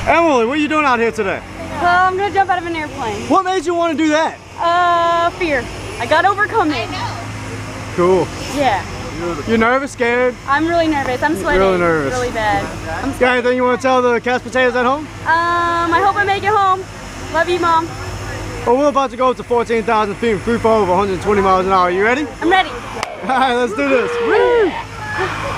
Emily, what are you doing out here today? I'm gonna jump out of an airplane. What made you want to do that? Fear. I gotta overcome it. Cool. Yeah. You're nervous, scared? I'm really nervous. I'm sweating. Really nervous. Really bad. Got anything you want to tell the Couch Potatoes at home? I hope I make it home. Love you, Mom. Well, we're about to go up to 14,000 feet and free fall over 120 miles an hour. You ready? I'm ready. All right, let's do this. Woo!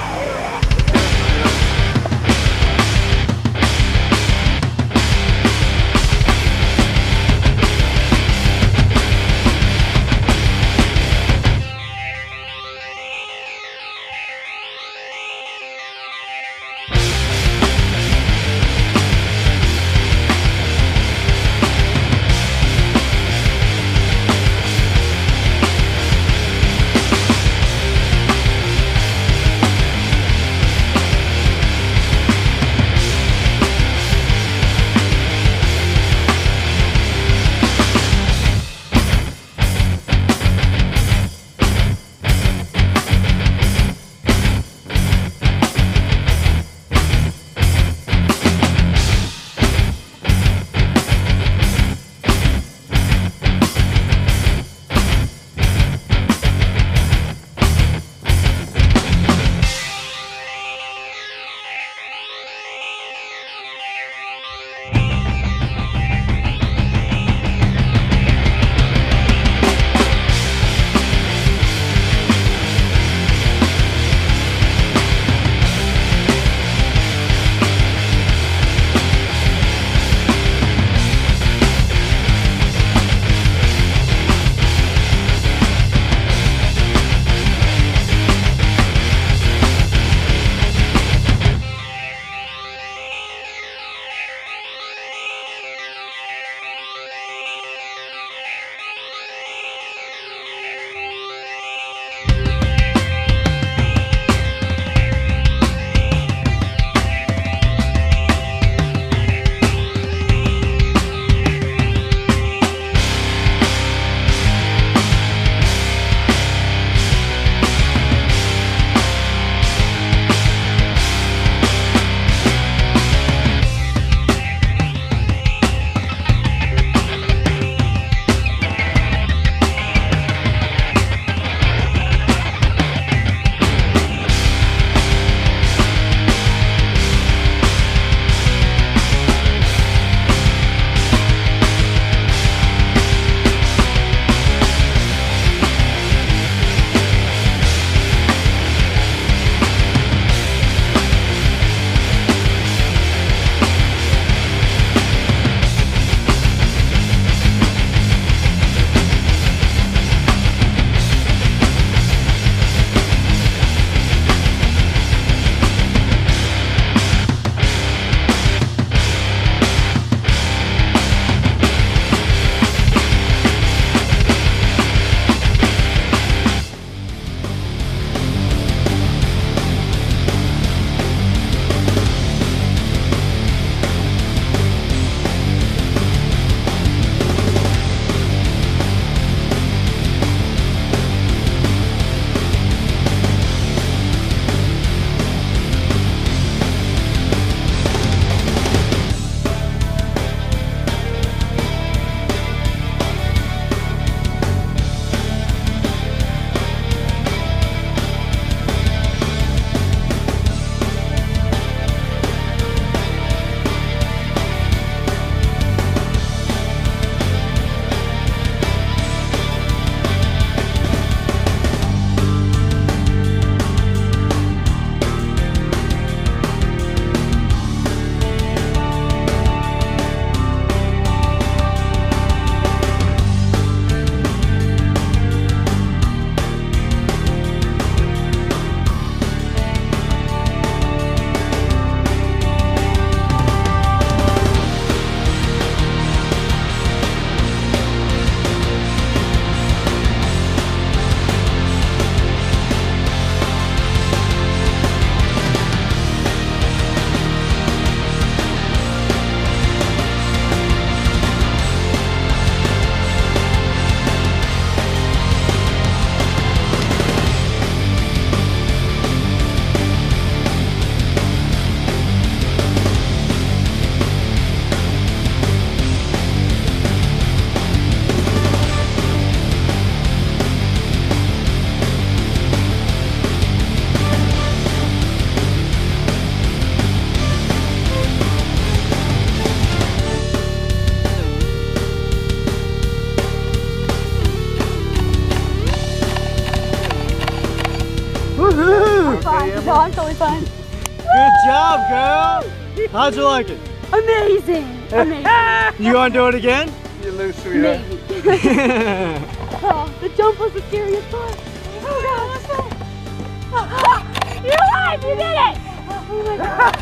fun. Good job, girl. How'd you like it? Amazing. Amazing. You gonna do it again? You lose, sweetheart. Maybe. Oh, the jump was the scariest part. Oh God. You're alive! You did it! Oh my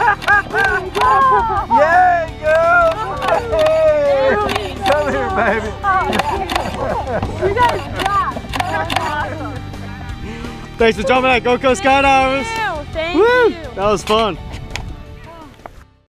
God. Yay, girl! Hey. Come here, baby. You guys rock. Awesome. Thanks for jumping at Go Go Skydivers. Thank Woo! you. That was fun.